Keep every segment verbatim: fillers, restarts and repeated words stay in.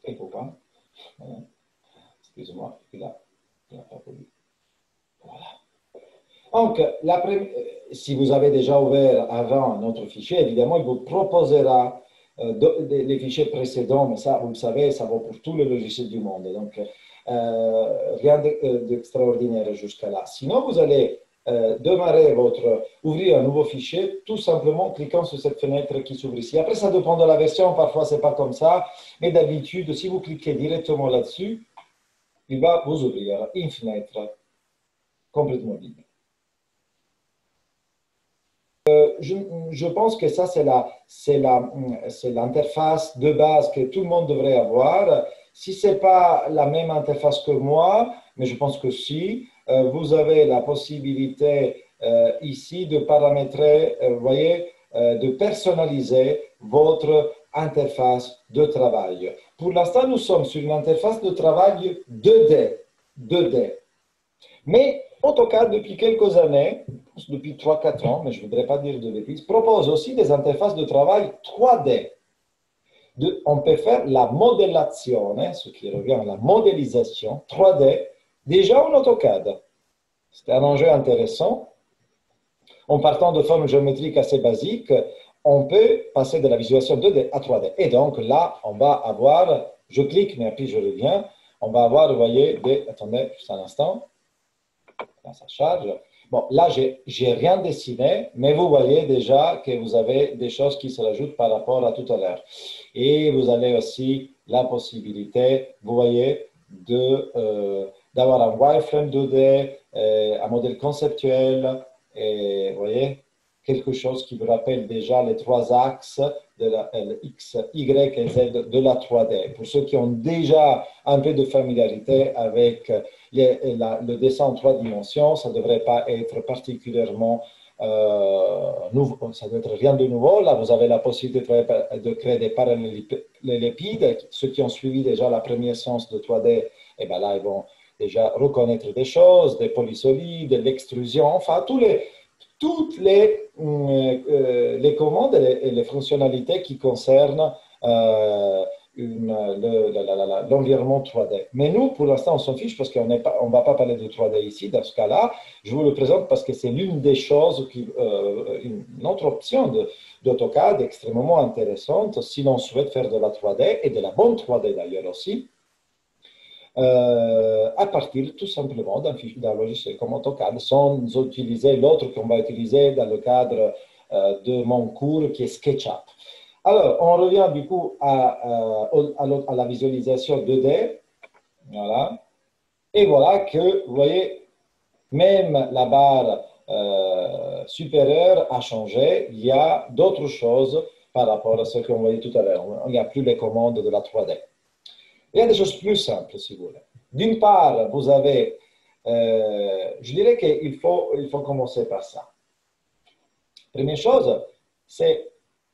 Il faut pas. Voilà. Excuse-moi, il a, il a pas voulu. Voilà. Donc, la si vous avez déjà ouvert avant notre fichier, évidemment, il vous proposera euh, de, de, les fichiers précédents, mais ça, vous le savez, ça vaut pour tous les logiciels du monde. Donc, euh, rien d'extraordinaire de, jusqu'à là. Sinon, vous allez euh, démarrer votre, ouvrir un nouveau fichier, tout simplement en cliquant sur cette fenêtre qui s'ouvre ici. Après, ça dépend de la version, parfois, ce n'est pas comme ça, mais d'habitude, si vous cliquez directement là-dessus, il va vous ouvrir une fenêtre complètement vide. Euh, je, je, pense que ça, c'est l'interface de base que tout le monde devrait avoir. Si ce n'est pas la même interface que moi, mais je pense que si, euh, vous avez la possibilité euh, ici de paramétrer, euh, vous voyez, euh, de personnaliser votre interface de travail. Pour l'instant, nous sommes sur une interface de travail deux D. deux D. Mais AutoCAD, depuis quelques années, depuis trois quatre ans, mais je ne voudrais pas dire de bêtises, propose aussi des interfaces de travail trois D. De, on peut faire la modélisation, ce qui revient à la modélisation trois D, déjà en AutoCAD. C'est un enjeu intéressant. En partant de formes géométriques assez basiques, on peut passer de la visualisation deux D à trois D. Et donc là, on va avoir, je clique, mais puis je reviens, on va avoir, vous voyez, des, attendez juste un instant, là ça charge. Bon, là, je n'ai rien dessiné, mais vous voyez déjà que vous avez des choses qui se rajoutent par rapport à tout à l'heure. Et vous avez aussi la possibilité, vous voyez, euh, d'avoir un wireframe deux D, euh, un modèle conceptuel, et vous voyez, quelque chose qui vous rappelle déjà les trois axes de la L, X, Y et Z de la trois D. Pour ceux qui ont déjà un peu de familiarité avec les, la, le dessin en trois dimensions, ça ne devrait pas être particulièrement euh, nouveau, ça ne doit être rien de nouveau. Là, vous avez la possibilité de, de créer des parallélépides. Ceux qui ont suivi déjà la première séance de trois D, eh bien là, ils vont déjà reconnaître des choses, des polysolides, l'extrusion, enfin, tous les toutes les, euh, les commandes et les, et les fonctionnalités qui concernent euh, l'environnement trois D. Mais nous, pour l'instant, on s'en fiche parce qu'on ne va pas parler de trois D ici. Dans ce cas-là, je vous le présente parce que c'est l'une des choses, qui, euh, une autre option d'AutoCAD extrêmement intéressante si l'on souhaite faire de la trois D et de la bonne trois D d'ailleurs aussi. Euh, à partir tout simplement d'un logiciel comme AutoCAD, sans utiliser l'autre qu'on va utiliser dans le cadre euh, de mon cours qui est SketchUp. Alors, on revient du coup à, à, à la visualisation deux D. Voilà. Et voilà que, vous voyez, même la barre euh, supérieure a changé. Il y a d'autres choses par rapport à ce qu'on voyait tout à l'heure. Il n'y a plus les commandes de la trois D. Il y a des choses plus simples, si vous voulez. D'une part, vous avez, euh, je dirais qu'il faut, il faut commencer par ça. Première chose, c'est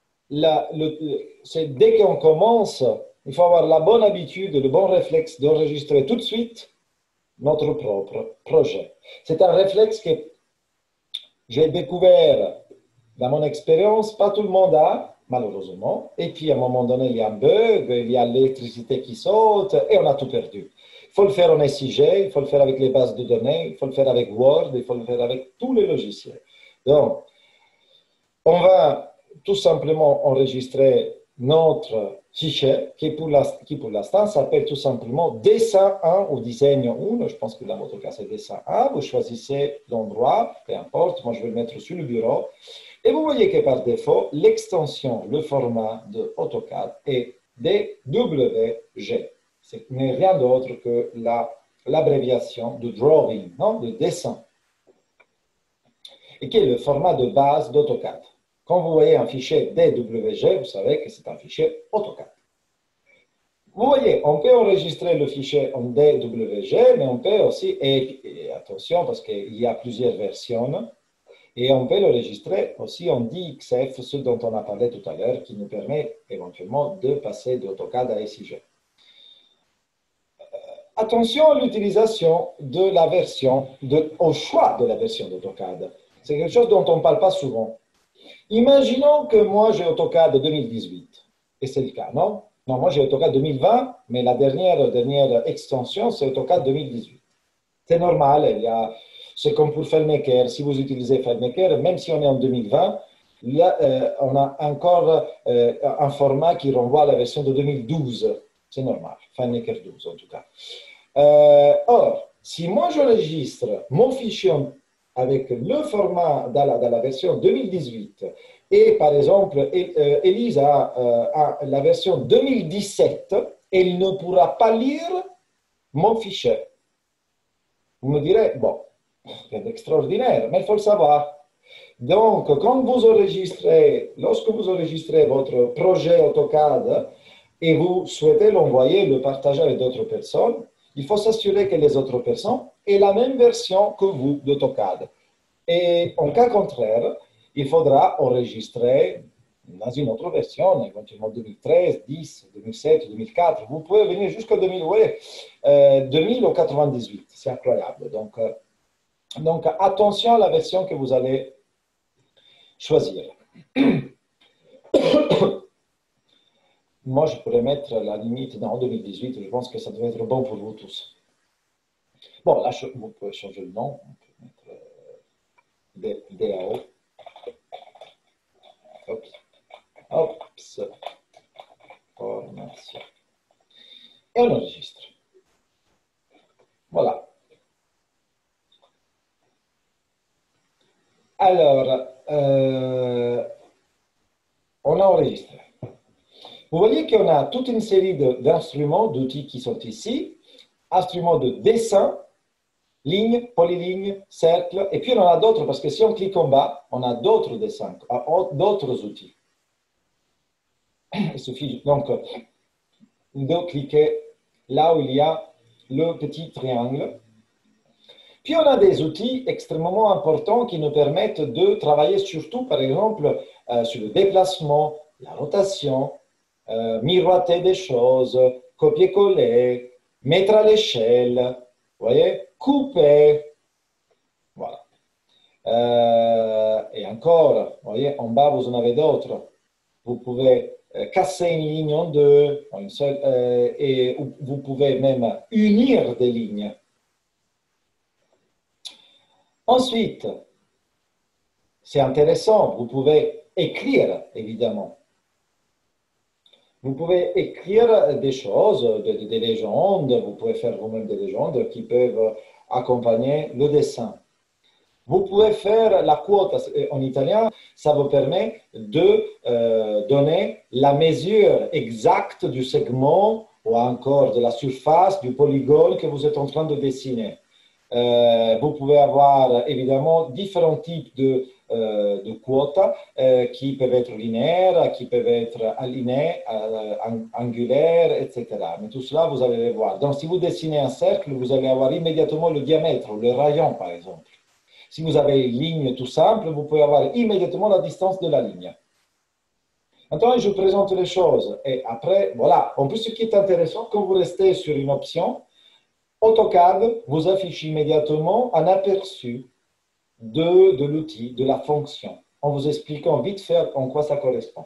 dès qu'on commence, il faut avoir la bonne habitude, le bon réflexe d'enregistrer tout de suite notre propre projet. C'est un réflexe que j'ai découvert dans mon expérience, pas tout le monde a, malheureusement. Et puis, à un moment donné, il y a un bug, il y a l'électricité qui saute, et on a tout perdu. Il faut le faire en S I G, il faut le faire avec les bases de données, il faut le faire avec Word, il faut le faire avec tous les logiciels. Donc, on va tout simplement enregistrer notre fichier, qui pour l'instant s'appelle tout simplement dessin un ou design un. Je pense que dans votre cas, c'est dessin un. Vous choisissez l'endroit, peu importe, moi je vais le mettre sur le bureau. Et vous voyez que par défaut, l'extension, le format de AutoCAD est D W G. Ce n'est rien d'autre que l'abréviation de drawing, non, de dessin, et qui est le format de base d'AutoCAD. Quand vous voyez un fichier D W G, vous savez que c'est un fichier AutoCAD. Vous voyez, on peut enregistrer le fichier en D W G, mais on peut aussi, et, et attention parce qu'il y a plusieurs versions, et on peut l'enregistrer aussi en D X F, ce dont on a parlé tout à l'heure, qui nous permet éventuellement de passer d'AutoCAD à S I G. Euh, attention à l'utilisation de la version, de, au choix de la version d'AutoCAD. C'est quelque chose dont on ne parle pas souvent. Imaginons que moi j'ai AutoCAD deux mille dix-huit, et c'est le cas, non? Non, moi j'ai AutoCAD deux mille vingt, mais la dernière, dernière extension, c'est AutoCAD deux mille dix-huit. C'est normal, il y a, c'est comme pour FileMaker. Si vous utilisez FileMaker, même si on est en deux mille vingt, là, euh, on a encore euh, un format qui renvoie à la version de deux mille douze. C'est normal, FileMaker douze en tout cas. Euh, or, si moi j'enregistre mon fichier avec le format dans la, dans la version deux mille dix-huit et par exemple, Elise a, euh, a la version deux mille dix-sept, elle ne pourra pas lire mon fichier. Vous me direz, bon, c'est extraordinaire, mais il faut le savoir. Donc, quand vous enregistrez, lorsque vous enregistrez votre projet AutoCAD et vous souhaitez l'envoyer, le partager avec d'autres personnes, il faut s'assurer que les autres personnes aient la même version que vous d'AutoCAD. Et en cas contraire, il faudra enregistrer dans une autre version, éventuellement deux mille treize, dix, deux mille sept, deux mille quatre. Vous pouvez venir jusqu'à deux mille, ouais, euh, deux mille ou quatre-vingt-dix-huit. C'est incroyable. Donc, euh, donc, attention à la version que vous allez choisir. Moi, je pourrais mettre la limite dans deux mille dix-huit. Je pense que ça doit être bon pour vous tous. Bon, là, vous pouvez changer le nom. On peut mettre euh, D A O. Oups. Oups. Formation. Et on enregistre. Voilà. Alors, euh, on a enregistré. Vous voyez qu'on a toute une série d'instruments, d'outils qui sont ici. Instruments de dessin, ligne, polyligne, cercle. Et puis on en a d'autres, parce que si on clique en bas, on a d'autres dessins, d'autres outils. Il suffit donc de cliquer là où il y a le petit triangle. Puis on a des outils extrêmement importants qui nous permettent de travailler surtout, par exemple, euh, sur le déplacement, la rotation, euh, miroiter des choses, copier-coller, mettre à l'échelle, vous voyez, couper. Voilà. Euh, et encore, vous voyez, en bas, vous en avez d'autres. Vous pouvez euh, casser une ligne en deux, en une seule, euh, et vous pouvez même unir des lignes. Ensuite, c'est intéressant, vous pouvez écrire, évidemment. Vous pouvez écrire des choses, des, des légendes, vous pouvez faire vous-même des légendes qui peuvent accompagner le dessin. Vous pouvez faire la quota en italien, ça vous permet de euh, donner la mesure exacte du segment ou encore de la surface, du polygone que vous êtes en train de dessiner. Euh, vous pouvez avoir évidemment différents types de, euh, de quotas euh, qui peuvent être linéaires, qui peuvent être alignés, euh, angulaires, et cetera. Mais tout cela, vous allez le voir. Donc, si vous dessinez un cercle, vous allez avoir immédiatement le diamètre ou le rayon, par exemple. Si vous avez une ligne tout simple, vous pouvez avoir immédiatement la distance de la ligne. Maintenant, je vous présente les choses. Et après, voilà. En plus, ce qui est intéressant, quand vous restez sur une option, AutoCAD vous affiche immédiatement un aperçu de, de l'outil, de la fonction, en vous expliquant vite fait en quoi ça correspond.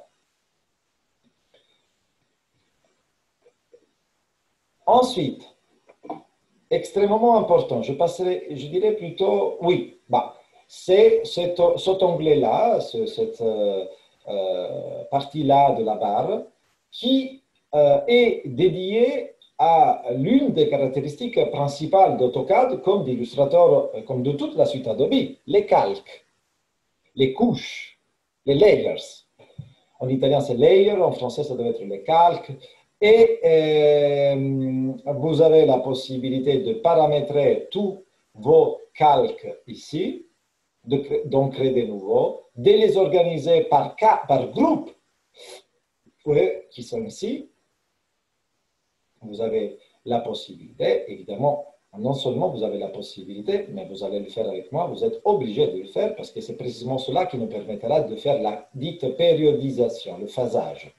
Ensuite, extrêmement important, je passerai, je dirais plutôt, oui, bah, c'est cet, cet onglet-là, ce, cette euh, euh, partie-là de la barre, qui euh, est dédiée à l'une des caractéristiques principales d'AutoCAD, comme d'Illustrator, comme de toute la suite Adobe, les calques, les couches, les layers. En italien, c'est layer, en français, ça doit être les calques. Et euh, vous avez la possibilité de paramétrer tous vos calques ici, d'en créer des nouveaux, de les organiser par, par groupe, qui sont ici. Vous avez la possibilité, évidemment, non seulement vous avez la possibilité, mais vous allez le faire avec moi, vous êtes obligé de le faire parce que c'est précisément cela qui nous permettra de faire la dite périodisation, le phasage.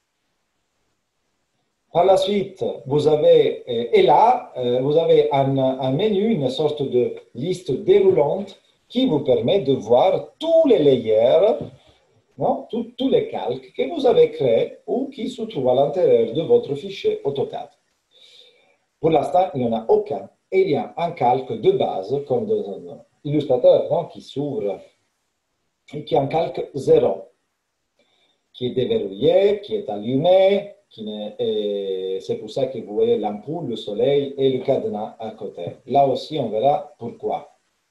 Par la suite, vous avez, et là, vous avez un, un menu, une sorte de liste déroulante qui vous permet de voir tous les layers, non, tous, tous les calques que vous avez créés ou qui se trouve à l'intérieur de votre fichier AutoCAD. Pour l'instant, il n'y en a aucun. Et il y a un calque de base, comme dans un Illustrator, non, qui s'ouvre, et qui est un calque zéro, qui est déverrouillé, qui est allumé, c'est pour ça que vous voyez l'ampoule, le soleil et le cadenas à côté. Là aussi, on verra pourquoi.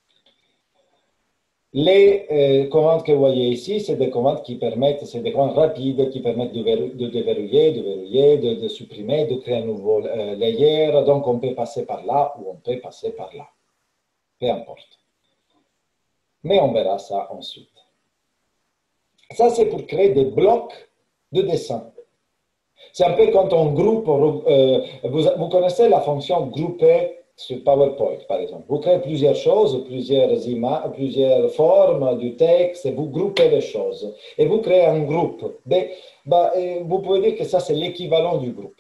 Les euh, commandes que vous voyez ici, c'est des commandes qui permettent, c'est des commandes rapides qui permettent de, de déverrouiller, de verrouiller, de, de supprimer, de créer un nouveau euh, layer. Donc, on peut passer par là ou on peut passer par là. Peu importe. Mais on verra ça ensuite. Ça, c'est pour créer des blocs de dessin. C'est un peu quand on groupe, euh, vous, vous connaissez la fonction grouper sur PowerPoint, par exemple. Vous créez plusieurs choses, plusieurs images, plusieurs formes du texte, et vous groupez les choses. Et vous créez un groupe. Ben, ben, vous pouvez dire que ça, c'est l'équivalent du groupe.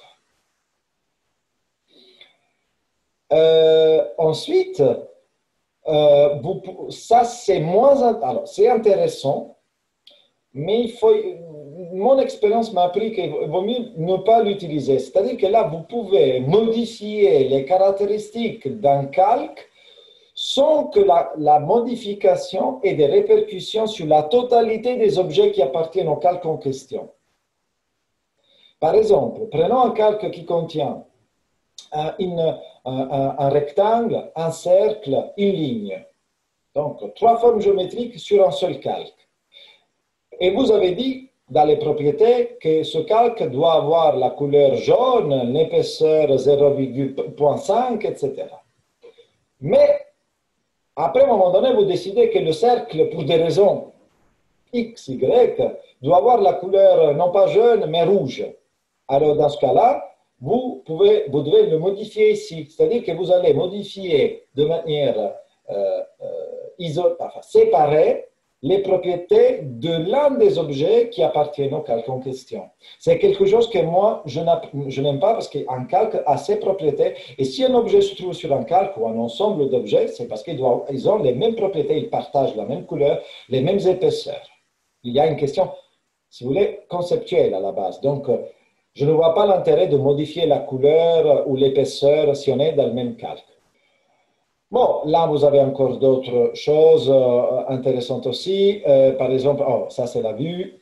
Euh, ensuite, euh, vous, ça, c'est moins... Alors, c'est intéressant, mais il faut... Mon expérience m'a appris qu'il vaut mieux ne pas l'utiliser. C'est-à-dire que là, vous pouvez modifier les caractéristiques d'un calque sans que la, la modification ait des répercussions sur la totalité des objets qui appartiennent au calque en question. Par exemple, prenons un calque qui contient un, une, un, un, un rectangle, un cercle, une ligne. Donc, trois formes géométriques sur un seul calque. Et vous avez dit dans les propriétés que ce calque doit avoir la couleur jaune, l'épaisseur zéro virgule cinq, et cetera. Mais après, à un moment donné, vous décidez que le cercle, pour des raisons X, Y, doit avoir la couleur non pas jaune, mais rouge. Alors, dans ce cas-là, vous, pouvez, vous devez le modifier ici. C'est-à-dire que vous allez modifier de manière euh, euh, isolée, enfin, séparée les propriétés de l'un des objets qui appartiennent au calque en question. C'est quelque chose que moi, je n'aime pas parce qu'un calque a ses propriétés. Et si un objet se trouve sur un calque ou un ensemble d'objets, c'est parce qu'ils ils ont les mêmes propriétés, ils partagent la même couleur, les mêmes épaisseurs. Il y a une question, si vous voulez, conceptuelle à la base. Donc, je ne vois pas l'intérêt de modifier la couleur ou l'épaisseur si on est dans le même calque. Bon, là, vous avez encore d'autres choses euh, intéressantes aussi. Euh, par exemple, oh, ça, c'est la vue.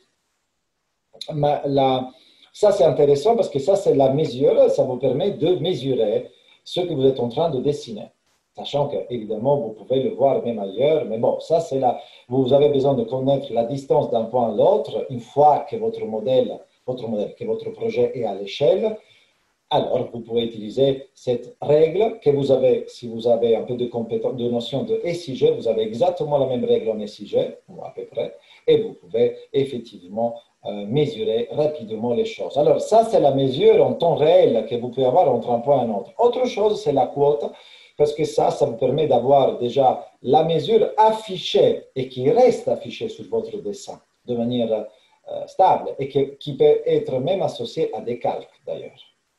Mais la, ça, c'est intéressant parce que ça, c'est la mesure. Ça vous permet de mesurer ce que vous êtes en train de dessiner. Sachant qu'évidemment, vous pouvez le voir même ailleurs. Mais bon, ça, c'est là. Vous avez besoin de connaître la distance d'un point à l'autre une fois que votre modèle, votre modèle, que votre projet est à l'échelle. Alors, vous pouvez utiliser cette règle que vous avez, si vous avez un peu de, de notion de S I G, vous avez exactement la même règle en S I G, ou à peu près, et vous pouvez effectivement euh, mesurer rapidement les choses. Alors, ça, c'est la mesure en temps réel que vous pouvez avoir entre un point et un autre. Autre chose, c'est la quote, parce que ça, ça vous permet d'avoir déjà la mesure affichée et qui reste affichée sur votre dessin de manière euh, stable et que, qui peut être même associée à des calques, d'ailleurs.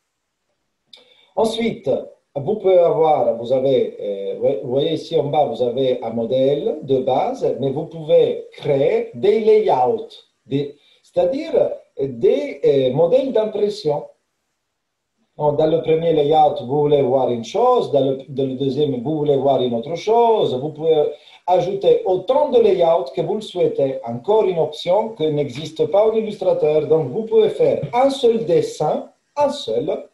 Ensuite, vous pouvez avoir, vous avez, euh, vous voyez ici en bas, vous avez un modèle de base, mais vous pouvez créer des layouts, c'est-à-dire des euh, modèles d'impression. Dans le premier layout, vous voulez voir une chose, dans le, dans le deuxième, vous voulez voir une autre chose. Vous pouvez ajouter autant de layouts que vous le souhaitez. Encore une option qui n'existe pas en Illustrator. Donc, vous pouvez faire un seul dessin, un seul.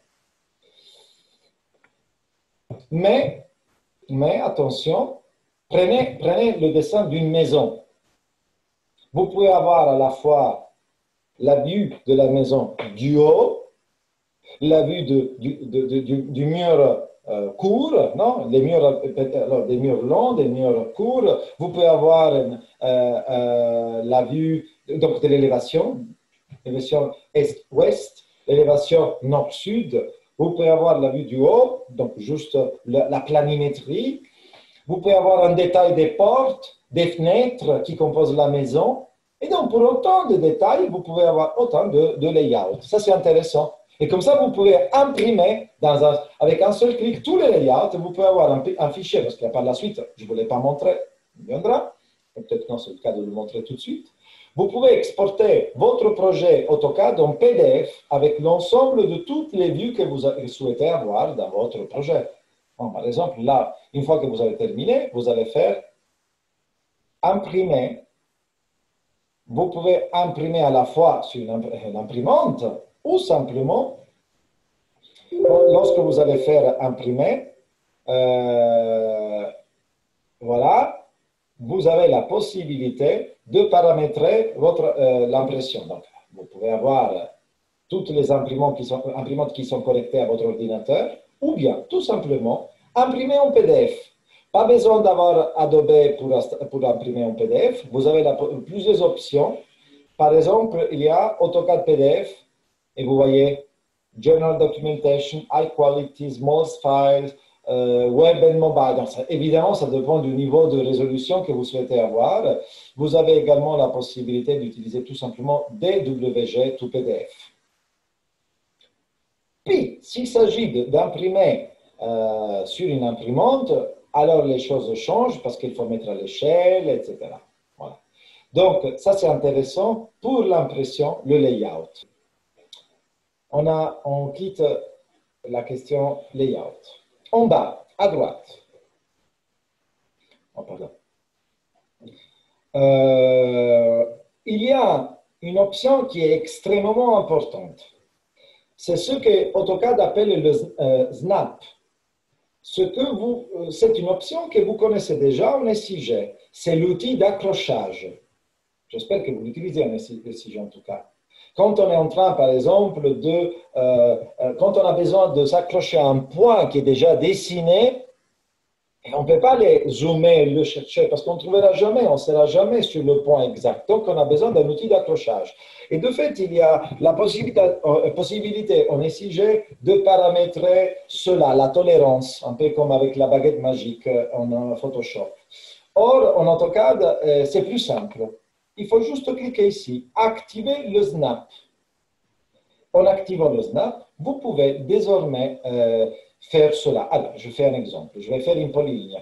Mais, mais attention, prenez, prenez le dessin d'une maison. Vous pouvez avoir à la fois la vue de la maison du haut, la vue de, du, de, de, du, du mur euh, court, non? Les murs, alors, des murs longs, des murs courts. Vous pouvez avoir euh, euh, la vue donc, de l'élévation, l'élévation est-ouest, l'élévation nord-sud. Vous pouvez avoir la vue du haut, donc juste la, la planimétrie. Vous pouvez avoir un détail des portes, des fenêtres qui composent la maison. Et donc, pour autant de détails, vous pouvez avoir autant de, de layouts. Ça, c'est intéressant. Et comme ça, vous pouvez imprimer dans un, avec un seul clic tous les layouts. Vous pouvez avoir un, un fichier, parce que par la suite, je ne voulais pas montrer, il viendra. Peut-être non, c'est le cas de le montrer tout de suite. Vous pouvez exporter votre projet AutoCAD en P D F avec l'ensemble de toutes les vues que vous souhaitez avoir dans votre projet. Bon, par exemple, là, une fois que vous avez terminé, vous allez faire imprimer. Vous pouvez imprimer à la fois sur une imprimante ou simplement, lorsque vous allez faire imprimer, euh, voilà, vous avez la possibilité de paramétrer votre euh, l'impression. Donc, vous pouvez avoir toutes les imprimantes qui, sont, imprimantes qui sont connectées à votre ordinateur, ou bien, tout simplement, imprimer en P D F. Pas besoin d'avoir Adobe pour, pour imprimer en P D F. Vous avez la, plusieurs options. Par exemple, il y a AutoCAD P D F, et vous voyez General Documentation, High Quality, Small Files, euh, Web and Mobile. Donc, ça, évidemment, ça dépend du niveau de résolution que vous souhaitez avoir. Vous avez également la possibilité d'utiliser tout simplement D W G to P D F. Puis, s'il s'agit d'imprimer euh, sur une imprimante, alors les choses changent parce qu'il faut mettre à l'échelle, et cetera. Voilà. Donc, ça c'est intéressant pour l'impression, le layout. On, a, on quitte la question layout. En bas, à droite. Oh, pardon. Euh, il y a une option qui est extrêmement importante. C'est ce que AutoCAD appelle le euh, snap. Ce que vous, c'est une option que vous connaissez déjà en S I G. C'est l'outil d'accrochage. J'espère que vous l'utilisez en S I G en tout cas. Quand on est en train, par exemple, de, euh, quand on a besoin de s'accrocher à un point qui est déjà dessiné, et on ne peut pas les zoomer, le chercher, parce qu'on ne trouvera jamais, on ne sera jamais sur le point exact. Donc, on a besoin d'un outil d'accrochage. Et de fait, il y a la possibilité, possibilité en S I G de paramétrer cela, la tolérance, un peu comme avec la baguette magique en Photoshop. Or, en AutoCAD, c'est plus simple. Il faut juste cliquer ici, activer le snap. En activant le snap, vous pouvez désormais euh, faire cela. Alors, je fais un exemple. Je vais faire une polyligne.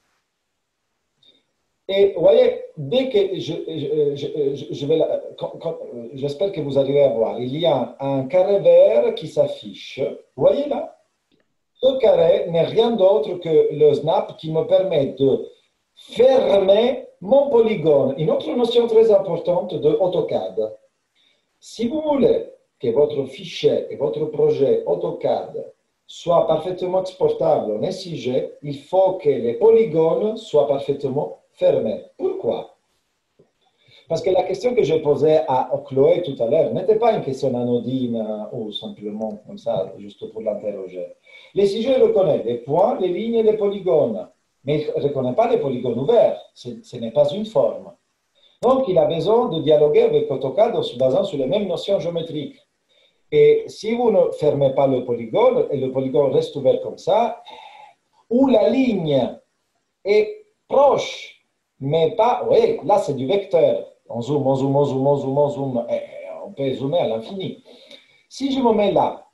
Et vous voyez, dès que je, je, je, je vais, j'espère que vous arrivez à voir, il y a un carré vert qui s'affiche. Vous voyez là? Ce carré n'est rien d'autre que le snap qui me permet de fermer mon polygone. Une autre notion très importante de AutoCAD. Si vous voulez que votre fichier et votre projet AutoCAD soit parfaitement exportable en S I G, il faut que les polygones soient parfaitement fermés. Pourquoi? Parce que la question que j'ai posée à Chloé tout à l'heure n'était pas une question anodine ou simplement comme ça, juste pour l'interroger. L'S I G reconnaît les points, les lignes et les polygones, mais il ne reconnaît pas les polygones ouverts. Ce n'est pas une forme. Donc, il a besoin de dialoguer avec AutoCAD en se basant sur les mêmes notions géométriques. Et si vous ne fermez pas le polygone, et le polygone reste ouvert comme ça, ou la ligne est proche, mais pas... Oui, là, c'est du vecteur. On zoome, on zoome, on zoome, on zoome, on zoome. Et on peut zoomer à l'infini. Si je me mets là,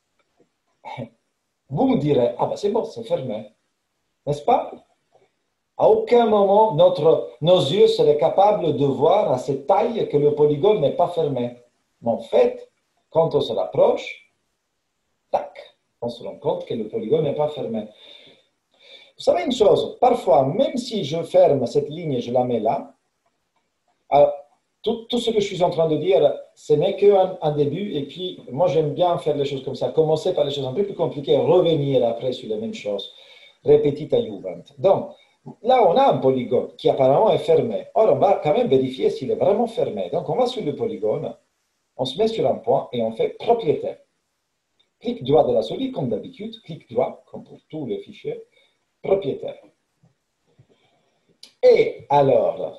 vous me direz, ah ben c'est bon, c'est fermé. N'est-ce pas? À aucun moment, notre, nos yeux seraient capables de voir à cette taille que le polygone n'est pas fermé. Mais en fait, quand on se rapproche, tac, on se rend compte que le polygone n'est pas fermé. Vous savez une chose, parfois, même si je ferme cette ligne et je la mets là, alors, tout, tout ce que je suis en train de dire, ce n'est qu'un un début, et puis moi j'aime bien faire les choses comme ça, commencer par les choses un peu plus compliquées, revenir après sur les mêmes choses, repetita juvent. Donc, là on a un polygone qui apparemment est fermé. Or, on va quand même vérifier s'il est vraiment fermé. Donc, on va sur le polygone, on se met sur un point et on fait propriétaire. Clic droit de la souris, comme d'habitude, clic droit, comme pour tous les fichiers, propriétaire. Et alors,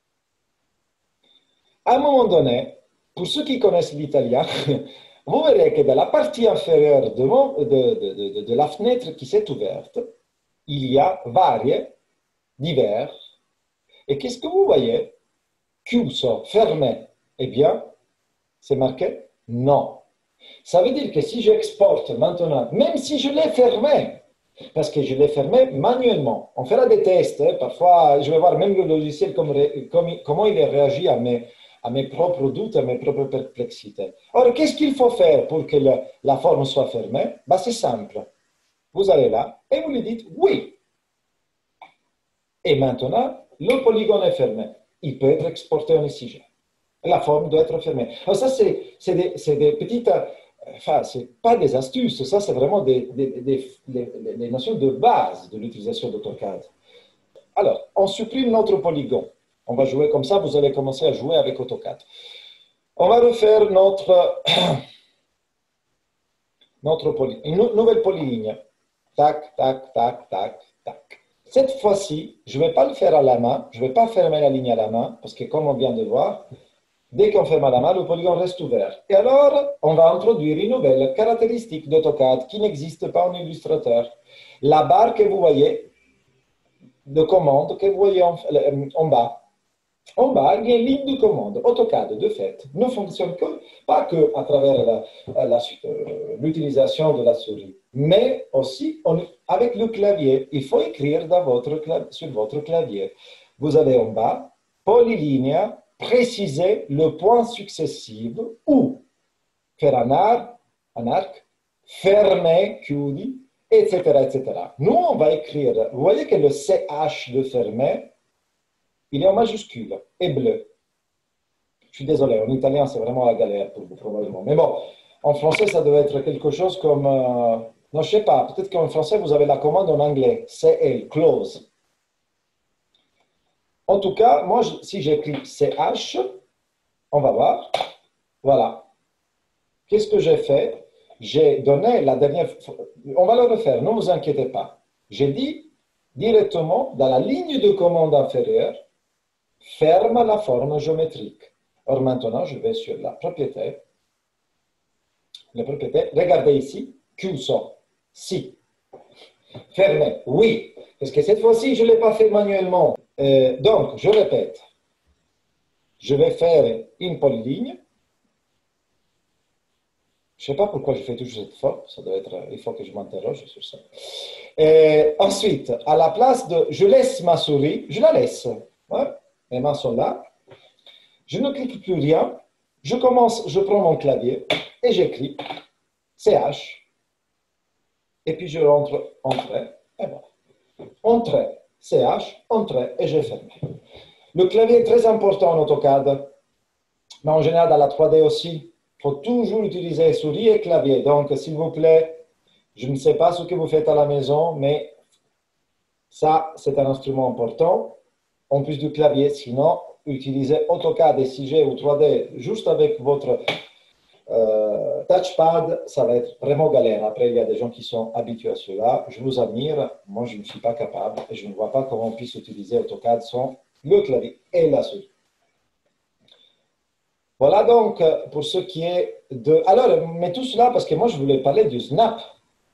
à un moment donné, pour ceux qui connaissent l'italien, vous verrez que dans la partie inférieure de, mon, de, de, de, de la fenêtre qui s'est ouverte, il y a varie, divers. Et qu'est-ce que vous voyez? Chiuso, fermé. Eh bien, c'est marqué non. Ça veut dire que si j'exporte maintenant, même si je l'ai fermé, parce que je l'ai fermé manuellement, on fera des tests, hein, parfois je vais voir même le logiciel comme, comme, comment il réagit à mes, à mes propres doutes, à mes propres perplexités. Or, qu'est-ce qu'il faut faire pour que le, la forme soit fermée? Ben, c'est simple. Vous allez là et vous lui dites oui. Et maintenant, le polygone est fermé. Il peut être exporté en I C G. La forme doit être fermée. Alors ça, c'est des, des petites... Enfin, ce n'est pas des astuces, ça, c'est vraiment des, des, des, des, des notions de base de l'utilisation d'AutoCAD. Alors, on supprime notre polygone. On va jouer comme ça, vous allez commencer à jouer avec AutoCAD. On va refaire notre, notre poly, une nouvelle polyligne. Tac, tac, tac, tac, tac. Cette fois-ci, je ne vais pas le faire à la main, je ne vais pas fermer la ligne à la main, parce que comme on vient de voir, dès qu'on ferme à la main, le polygone reste ouvert. Et alors, on va introduire une nouvelle caractéristique d'AutoCAD qui n'existe pas en Illustrator. La barre que vous voyez, de commande que vous voyez en, en bas, en bas, il y a une ligne de commande. AutoCAD, de fait, ne fonctionne que, pas que à travers l'utilisation de la souris, mais aussi on, avec le clavier. Il faut écrire dans votre, sur votre clavier. Vous avez en bas, polyligne, préciser le point successif ou faire un arc, un arc fermer, chiudi, et cetera, et cetera. Nous, on va écrire, vous voyez que le C H de fermer, il est en majuscule et bleu. Je suis désolé, en italien, c'est vraiment la galère pour vous, probablement. Mais bon, en français, ça doit être quelque chose comme... Euh, non, je ne sais pas, peut-être qu'en français, vous avez la commande en anglais, C L, close. En tout cas, moi, je, si j'écris C H, on va voir, voilà. Qu'est-ce que j'ai fait? J'ai donné la dernière... On va le refaire, ne vous inquiétez pas. J'ai dit directement, dans la ligne de commande inférieure, ferme la forme géométrique. Or maintenant, je vais sur la propriété. La propriété, regardez ici, chiuso, si. Fermé, oui. Parce que cette fois-ci, je ne l'ai pas fait manuellement. Euh, donc, je répète. Je vais faire une polyligne. Je ne sais pas pourquoi je fais toujours cette forme. Ça doit être, il faut que je m'interroge sur ça. Et ensuite, à la place de... Je laisse ma souris, je la laisse. Ouais. Les mains sont là. Je ne clique plus rien. Je commence, je prends mon clavier et j'écris C H. Et puis je rentre entrée. Et voilà. Entrée, C H, entrée et je ferme. Le clavier est très important en AutoCAD. Mais en général, dans la trois D aussi, il faut toujours utiliser souris et clavier. Donc, s'il vous plaît, je ne sais pas ce que vous faites à la maison, mais ça, c'est un instrument important, en plus du clavier. Sinon, utilisez AutoCAD et C G ou trois D juste avec votre euh, touchpad, ça va être vraiment galère. Après, il y a des gens qui sont habitués à cela. Je vous admire. Moi, je ne suis pas capable et je ne vois pas comment on puisse utiliser AutoCAD sans le clavier et la souris. Voilà donc pour ce qui est de... Alors, mais tout cela parce que moi, je voulais parler du snap.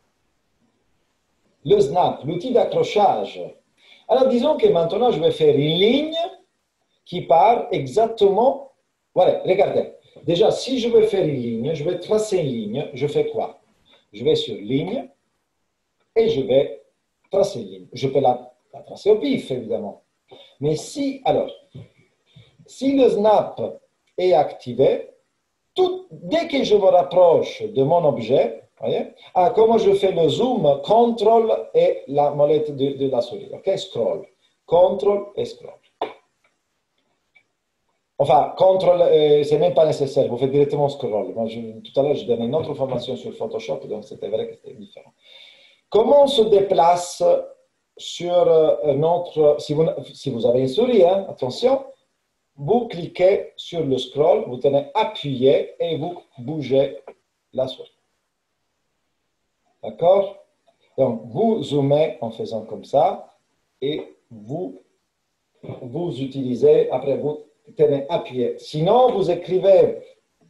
Le snap, l'outil d'accrochage. Alors, disons que maintenant, je vais faire une ligne qui part exactement... Voilà, regardez. Déjà, si je veux faire une ligne, je vais tracer une ligne, je fais quoi? Je vais sur ligne et je vais tracer une ligne. Je peux la, la tracer au pif, évidemment. Mais si, alors, si le snap est activé, tout, dès que je me rapproche de mon objet, voyez, ah, comment je fais le zoom, contrôle et la molette de, de la souris, ok, scroll, contrôle et scroll. Enfin, contrôle, euh, c'est même pas nécessaire, vous faites directement scroll. Moi, je, tout à l'heure, je donnais une autre formation sur Photoshop, donc c'était vrai que c'était différent. Comment on se déplace sur euh, notre, si vous, si vous avez une souris, hein, attention, vous cliquez sur le scroll, vous tenez appuyé et vous bougez la souris. D'accord? Donc, vous zoomez en faisant comme ça et vous, vous utilisez, après vous tenez appuyé. Sinon, vous écrivez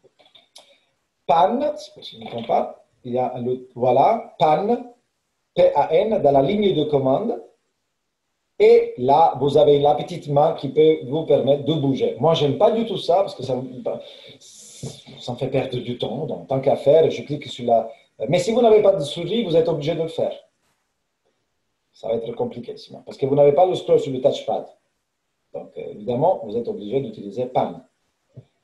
pan, si je ne me trompe pas, il y a le, voilà, pan, P A N, dans la ligne de commande. Et là, vous avez la petite main qui peut vous permettre de bouger. Moi, je n'aime pas du tout ça parce que ça, ça me fait perdre du temps. Donc, tant qu'à faire, je clique sur la... Mais si vous n'avez pas de souris, vous êtes obligé de le faire. Ça va être compliqué sinon, parce que vous n'avez pas le scroll sur le touchpad. Donc, évidemment, vous êtes obligé d'utiliser pan.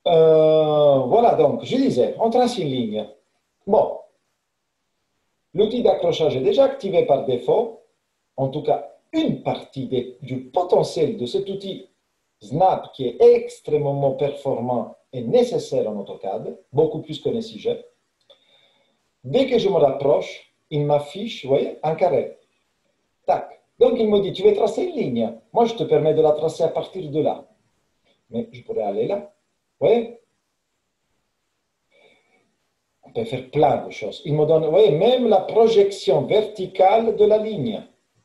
Euh, voilà, donc, je disais, on trace une ligne. Bon, l'outil d'accrochage est déjà activé par défaut. En tout cas, une partie des- du potentiel de cet outil Snap qui est extrêmement performant et nécessaire en AutoCAD, beaucoup plus qu'en S I G. Dès que je me rapproche, il m'affiche, vous voyez, un carré. Tac. Donc, il me dit, tu veux tracer une ligne. Moi, je te permets de la tracer à partir de là. Mais je pourrais aller là. Vous voyez? On peut faire plein de choses. Il me donne, vous voyez, même la projection verticale de la ligne.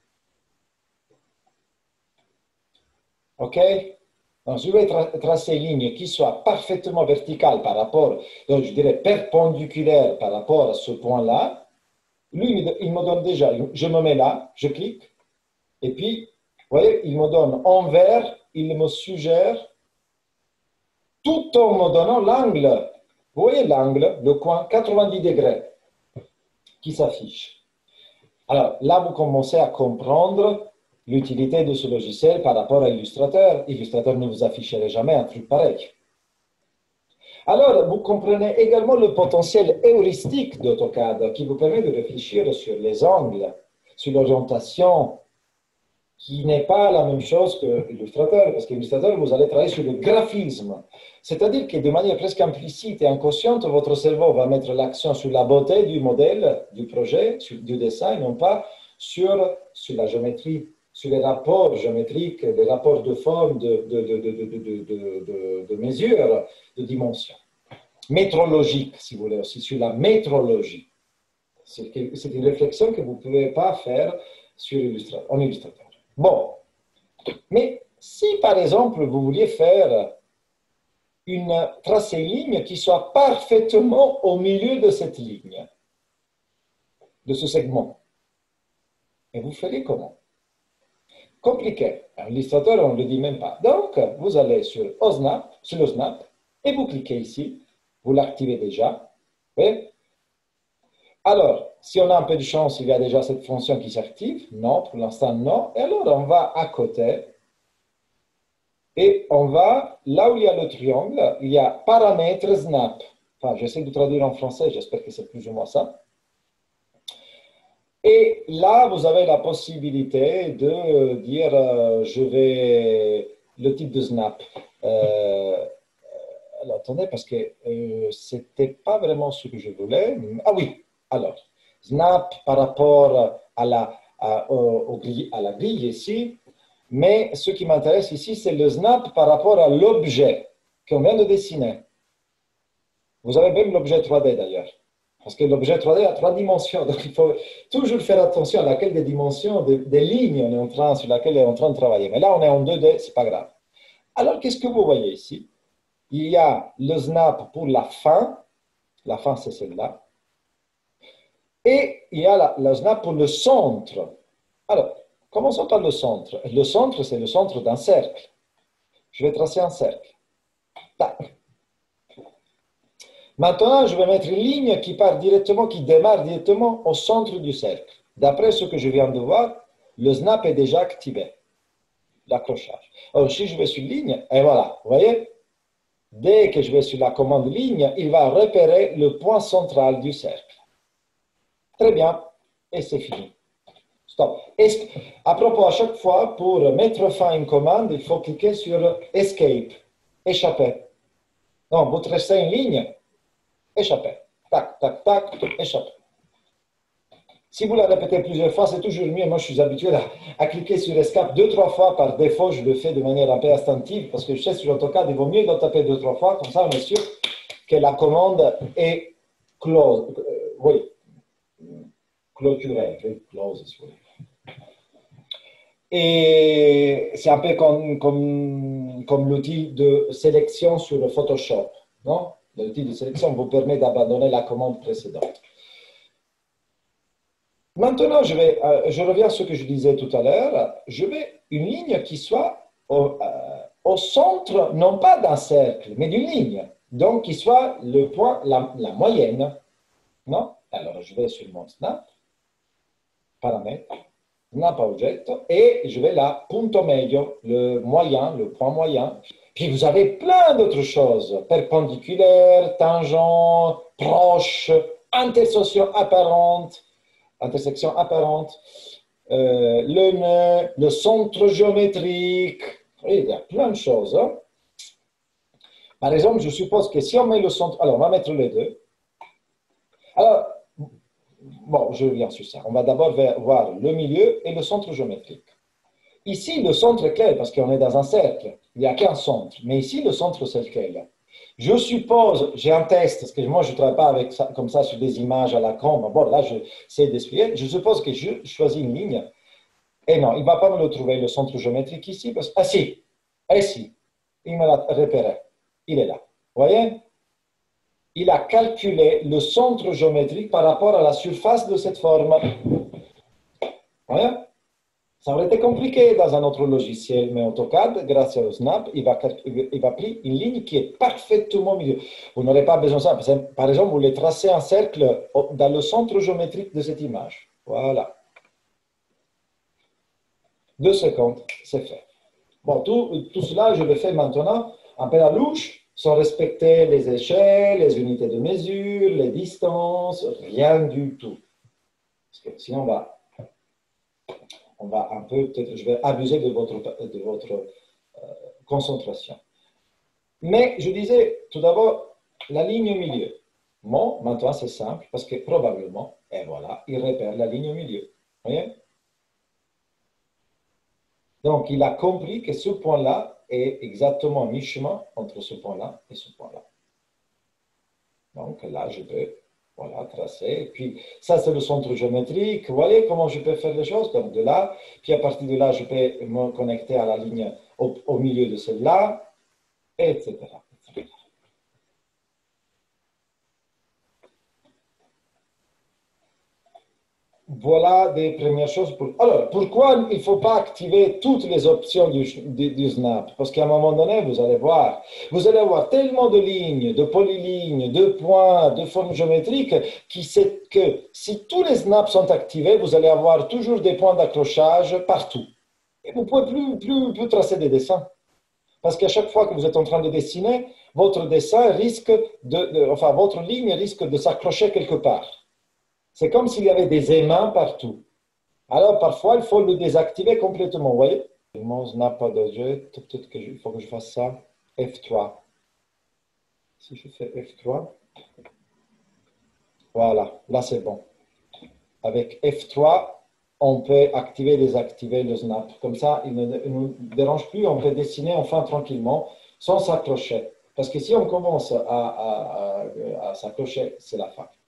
OK? Donc, je vais tra tracer une ligne qui soit parfaitement verticale par rapport, donc je dirais perpendiculaire par rapport à ce point-là. Lui, il me donne déjà, je me mets là, je clique, et puis, vous voyez, il me donne en vert, il me suggère, tout en me donnant l'angle. Vous voyez l'angle, le coin quatre-vingt-dix degrés qui s'affiche. Alors là, vous commencez à comprendre l'utilité de ce logiciel par rapport à Illustrator. Illustrator ne vous afficherait jamais un truc pareil. Alors, vous comprenez également le potentiel heuristique d'AutoCAD qui vous permet de réfléchir sur les angles, sur l'orientation, qui n'est pas la même chose que Illustrator, parce qu'Illustrator, vous allez travailler sur le graphisme. C'est-à-dire que de manière presque implicite et inconsciente, votre cerveau va mettre l'accent sur la beauté du modèle, du projet, sur, du dessin, non pas sur, sur la géométrie, sur les rapports géométriques, les rapports de forme, de, de, de, de, de, de, de, de mesure, de dimension. Métrologique, si vous voulez aussi, sur la métrologie. C'est une réflexion que vous ne pouvez pas faire sur Illustrator, en Illustrator. Bon, mais si par exemple vous vouliez faire une tracée ligne qui soit parfaitement au milieu de cette ligne, de ce segment, et vous ferez comment? Compliqué. En Illustrator, on ne le dit même pas. Donc, vous allez sur OSnap, sur le Snap, et vous cliquez ici, vous l'activez déjà. Oui. Alors, si on a un peu de chance, il y a déjà cette fonction qui s'active. Non, pour l'instant, non. Et alors, on va à côté. Et on va, là où il y a le triangle, il y a paramètres Snap. Enfin, j'essaie de traduire en français, j'espère que c'est plus ou moins ça. Et là, vous avez la possibilité de dire, euh, je vais, le type de Snap. Euh, alors, attendez, parce que euh, ce n'était pas vraiment ce que je voulais. Ah oui, alors, Snap par rapport à la, à, au, au grille, à la grille ici. Mais ce qui m'intéresse ici, c'est le snap par rapport à l'objet qu'on vient de dessiner. Vous avez même l'objet trois D d'ailleurs. Parce que l'objet trois D a trois dimensions. Donc il faut toujours faire attention à laquelle des dimensions, des, des lignes on est en train, sur laquelle on est en train de travailler. Mais là, on est en deux D, ce n'est pas grave. Alors, qu'est-ce que vous voyez ici? Il y a le snap pour la fin. La fin, c'est celle-là. Et il y a la, le snap pour le centre. Alors, commençons par le centre. Le centre, c'est le centre d'un cercle. Je vais tracer un cercle. Tac. Maintenant, je vais mettre une ligne qui part directement, qui démarre directement au centre du cercle. D'après ce que je viens de voir, le snap est déjà activé, l'accrochage. Alors, si je vais sur ligne, et voilà, vous voyez, dès que je vais sur la commande ligne, il va repérer le point central du cercle. Très bien, et c'est fini. Stop. À propos, à chaque fois, pour mettre fin à une commande, il faut cliquer sur Escape, échapper. Donc, vous tracez une ligne, échapper. Tac, tac, tac, échapper. Si vous la répétez plusieurs fois, c'est toujours mieux. Moi, je suis habitué à, à cliquer sur Escape deux, trois fois par défaut. Je le fais de manière un peu instinctive parce que je sais sur AutoCAD, il vaut mieux de taper deux, trois fois. Comme ça, on est sûr que la commande est close. Euh, oui, clôturée. Oui, close, si vous voulez. Et c'est un peu comme, comme, comme l'outil de sélection sur Photoshop. Non? L'outil de sélection vous permet d'abandonner la commande précédente. Maintenant, je, vais, euh, je reviens à ce que je disais tout à l'heure. Je vais une ligne qui soit au, euh, au centre, non pas d'un cercle, mais d'une ligne. Donc, qui soit le point, la, la moyenne. Non? Alors, je vais sur mon snap, paramètres, snap oggetto, et je vais là, punto medio, le moyen, le point moyen. Puis vous avez plein d'autres choses, perpendiculaires, tangents, proches, intersection apparente, intersection apparente, euh, le nœud, le centre géométrique. Et il y a plein de choses. Hein. Par exemple, je suppose que si on met le centre... Alors, on va mettre les deux. Alors, bon, je reviens sur ça. On va d'abord voir le milieu et le centre géométrique. Ici, le centre est clair parce qu'on est dans un cercle. Il n'y a qu'un centre. Mais ici, le centre, c'est lequel? Je suppose, j'ai un test, parce que moi, je ne travaille pas avec ça, comme ça sur des images à la con. Bon, là, je sais d'expliquer. Je suppose que je choisis une ligne. Et non, il ne va pas me le trouver, le centre géométrique ici. Parce... Ah si, et si, il me l'a repéré. Il est là. Vous voyez? Il a calculé le centre géométrique par rapport à la surface de cette forme. Vous voyez? Ça aurait été compliqué dans un autre logiciel, mais AutoCAD, grâce au Snap, il va, il va prendre une ligne qui est parfaitement au milieu. Vous n'aurez pas besoin de ça. Par exemple, vous voulez tracer un cercle dans le centre géométrique de cette image. Voilà. Deux secondes, c'est fait. Bon, tout, tout cela, je le fais maintenant un peu à louche, sans respecter les échelles, les unités de mesure, les distances, rien du tout. Parce que sinon, on va... on va un peu, peut-être, je vais abuser de votre, de votre euh, concentration. Mais je disais, tout d'abord, la ligne au milieu. Bon, maintenant c'est simple, parce que probablement, et voilà, il repère la ligne au milieu. Vous voyez? Donc, il a compris que ce point-là est exactement mi-chemin entre ce point-là et ce point-là. Donc, là, je peux... Voilà, tracé. Et puis, ça, c'est le centre géométrique. Vous voyez comment je peux faire les choses? Donc, de là. Puis, à partir de là, je peux me connecter à la ligne au, au milieu de celle-là, et cetera, et cetera. Voilà des premières choses. Pour... Alors, pourquoi il ne faut pas activer toutes les options du, du, du Snap? Parce qu'à un moment donné, vous allez voir, vous allez avoir tellement de lignes, de polylignes, de points, de formes géométriques, qui sait que si tous les snaps sont activés, vous allez avoir toujours des points d'accrochage partout. Et vous ne pouvez plus, plus, plus tracer des dessins. Parce qu'à chaque fois que vous êtes en train de dessiner, votre dessin risque de, de enfin, votre ligne risque de s'accrocher quelque part. C'est comme s'il y avait des aimants partout. Alors, parfois, il faut le désactiver complètement. Vous voyez? Mon snap pas d'objet. Peut-être qu'il faut que je fasse ça. F trois. Si je fais F trois. Voilà. Là, c'est bon. Avec F trois, on peut activer et désactiver le snap. Comme ça, il ne nous dérange plus. On peut dessiner enfin tranquillement sans s'accrocher. Parce que si on commence à, à, à, à s'accrocher, c'est la fin.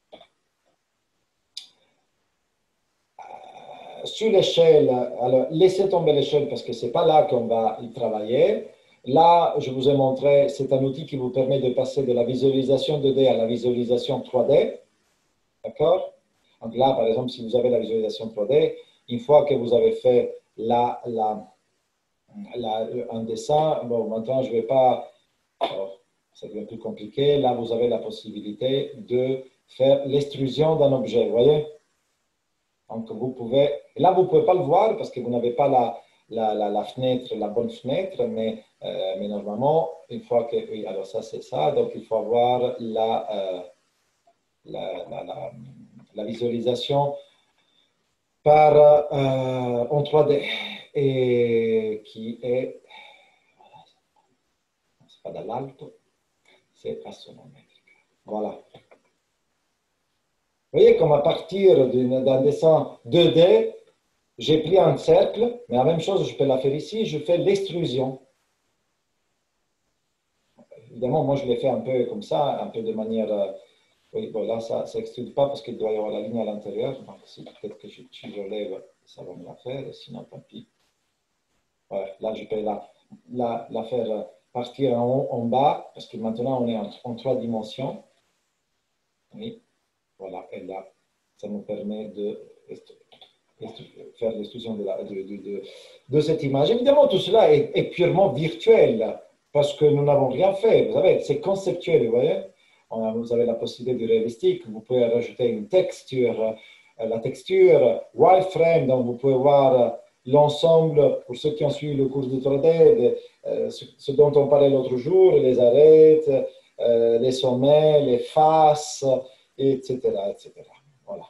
Sur l'échelle, alors laissez tomber l'échelle parce que ce n'est pas là qu'on va y travailler. Là, je vous ai montré, c'est un outil qui vous permet de passer de la visualisation deux D à la visualisation trois D. D'accord? Donc là, par exemple, si vous avez la visualisation trois D, une fois que vous avez fait la, la, la, un dessin, bon, maintenant, je ne vais pas, alors, ça devient plus compliqué. Là, vous avez la possibilité de faire l'extrusion d'un objet, vous voyez? Donc, vous pouvez, là, vous ne pouvez pas le voir parce que vous n'avez pas la, la, la, la fenêtre, la bonne fenêtre, mais, euh, mais normalement, une fois que, oui, alors ça, c'est ça, donc il faut avoir la, euh, la, la, la, la visualisation par, euh, en trois D, et qui est, c'est pas dall'alto, c'est astronomique. Voilà. Vous voyez comme à partir d'un dessin deux D, j'ai pris un cercle, mais la même chose, je peux la faire ici, je fais l'extrusion. Évidemment, moi, je l'ai fait un peu comme ça, un peu de manière... Euh, oui, bon, là, ça ne s'extrude pas parce qu'il doit y avoir la ligne à l'intérieur. Donc, si peut-être que je, si je lève, ça va me la faire, sinon, tant pis. Ouais, là, je peux la, la, la faire partir en haut, en bas, parce que maintenant, on est en, en trois dimensions. Oui. Voilà, et là, ça nous permet de faire l'extrusion de, de, de, de, de cette image. Évidemment, tout cela est, est purement virtuel, parce que nous n'avons rien fait. Vous savez, c'est conceptuel, vous voyez. On a, vous avez la possibilité du réalistique, vous pouvez rajouter une texture, la texture wireframe, donc vous pouvez voir l'ensemble, pour ceux qui ont suivi le cours de trois D, euh, ce, ce, dont on parlait l'autre jour, les arêtes, euh, les sommets, les faces, et cetera, et cetera. Voilà.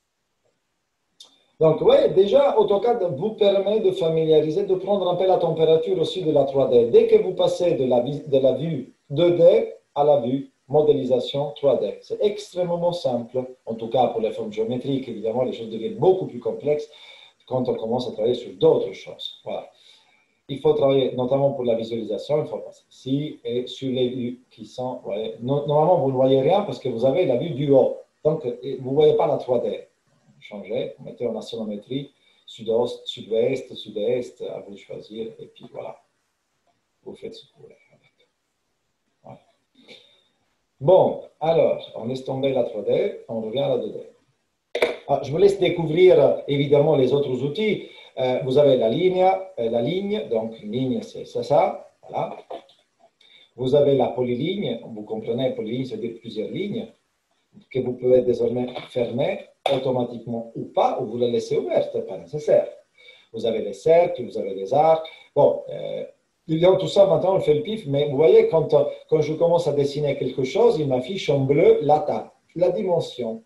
Donc, oui, déjà, AutoCAD vous permet de familiariser, de prendre un peu la température aussi de la trois D. Dès que vous passez de la, de la vue deux D à la vue modélisation trois D, c'est extrêmement simple, en tout cas pour les formes géométriques. Évidemment, les choses deviennent beaucoup plus complexes quand on commence à travailler sur d'autres choses. Voilà. Il faut travailler notamment pour la visualisation, il faut passer ici et sur les vues qui sont... Ouais, normalement, vous ne voyez rien parce que vous avez la vue du haut. Donc, vous ne voyez pas la trois D. Changez, vous mettez en astrométrie, sud-ouest, sud-ouest, sud-est, à vous de choisir, et puis voilà. Vous faites ce que vous voulez avec. Voilà. Bon, alors, on laisse tomber la trois D, on revient à la deux D. Ah, je vous laisse découvrir évidemment les autres outils. Euh, vous avez la ligne, euh, la ligne, donc une ligne c'est ça, ça, voilà. Vous avez la polyligne, vous comprenez, polyligne c'est dire plusieurs lignes, que vous pouvez désormais fermer automatiquement ou pas, ou vous les laissez ouvertes, pas nécessaire. Vous avez les cercles, vous avez les arcs. Bon, euh, tout ça, maintenant, on fait le pif, mais vous voyez, quand, quand je commence à dessiner quelque chose, il m'affiche en bleu la taille, la dimension.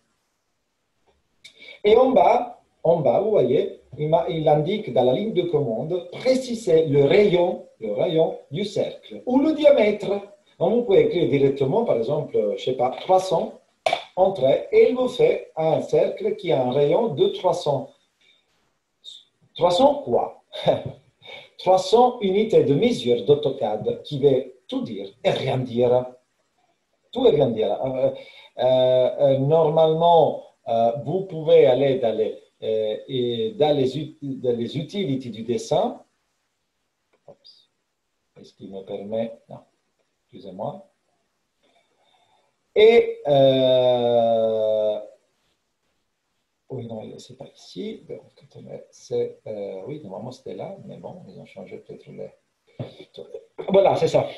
Et en bas, en bas, vous voyez, il, il indique dans la ligne de commande, préciser le rayon, le rayon du cercle, ou le diamètre. Donc, vous pouvez écrire directement, par exemple, je ne sais pas, trois cents, entrée, et il vous fait un cercle qui a un rayon de trois cents. trois cents quoi? trois cents unités de mesure d'AutoCAD qui veut tout dire et rien dire. Tout et rien dire. Euh, euh, euh, normalement, euh, vous pouvez aller dans les, euh, et dans les, dans les utilities du dessin. Est-ce qu'il me permet? Non, excusez-moi. Et euh, oui, non, c'est pas ici. C'est, euh, oui, normalement c'était là, mais bon, ils ont changé peut-être les. Voilà, c'est ça.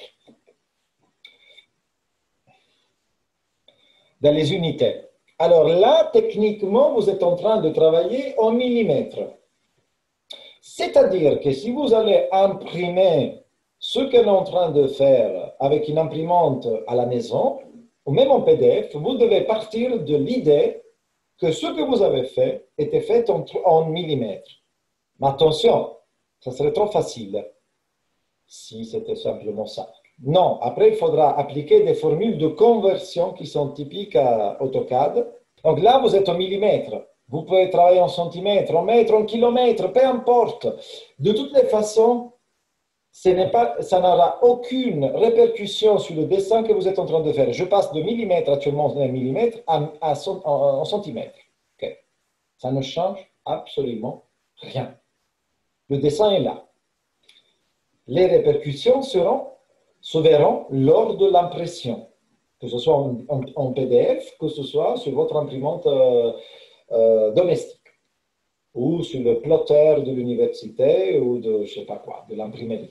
Dans les unités. Alors là, techniquement, vous êtes en train de travailler en millimètres. C'est-à-dire que si vous allez imprimer ce qu'on est en train de faire avec une imprimante à la maison, ou même en P D F, vous devez partir de l'idée que ce que vous avez fait était fait en, en millimètres. Mais attention, ça serait trop facile si c'était simplement ça. Non, après il faudra appliquer des formules de conversion qui sont typiques à AutoCAD. Donc là, vous êtes en millimètres. Vous pouvez travailler en centimètres, en mètres, en kilomètres, peu importe. De toutes les façons, ce n'est pas, ça n'aura aucune répercussion sur le dessin que vous êtes en train de faire. Je passe de millimètre, actuellement on est millimètre, à, à, à, en centimètres. Okay. Ça ne change absolument rien. Le dessin est là. Les répercussions seront, se verront lors de l'impression, que ce soit en, en, en P D F, que ce soit sur votre imprimante euh, euh, domestique, ou sur le plotter de l'université, ou de je ne sais pas quoi, de l'imprimerie.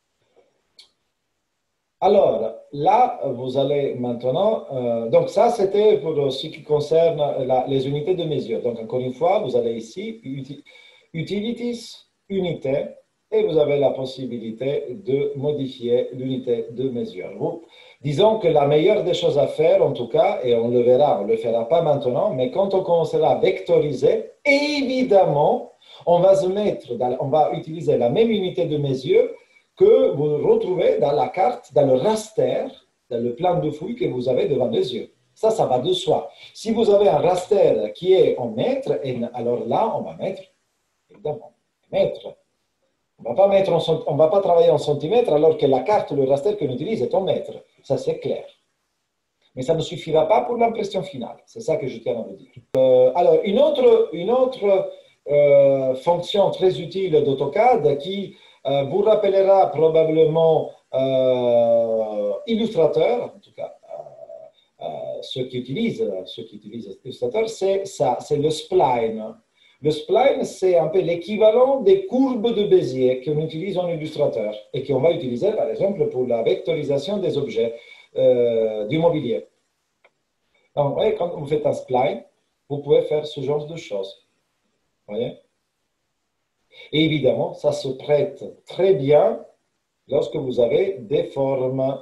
Alors, là, vous allez maintenant... Euh, donc, ça, c'était pour ce qui concerne la, les unités de mesure. Donc, encore une fois, vous allez ici, Utilities, Unité, et vous avez la possibilité de modifier l'unité de mesure. Vous, disons que la meilleure des choses à faire, en tout cas, et on le verra, on ne le fera pas maintenant, mais quand on commencera à vectoriser, évidemment, on va, se mettre dans, on va utiliser la même unité de mesure que vous retrouvez dans la carte, dans le raster, dans le plan de fouille que vous avez devant les yeux. Ça, ça va de soi. Si vous avez un raster qui est en mètres, alors là, on va mettre, évidemment, mètres. On ne va pas mettre en, on va pas travailler en centimètres alors que la carte, le raster qu'on utilise est en mètres. Ça, c'est clair. Mais ça ne suffira pas pour l'impression finale. C'est ça que je tiens à vous dire. Euh, alors, une autre, une autre euh, fonction très utile d'AutoCAD qui euh, vous rappellera probablement euh, Illustrator, en tout cas, euh, euh, ceux qui utilisent, ceux qui utilisent Illustrator, c'est ça, c'est le spline. Le spline, c'est un peu l'équivalent des courbes de Bézier qu'on utilise en Illustrator et qu'on va utiliser, par exemple, pour la vectorisation des objets euh, du mobilier. Donc, vous voyez, quand vous faites un spline, vous pouvez faire ce genre de choses. Vous voyez? Et évidemment, ça se prête très bien lorsque vous avez des formes.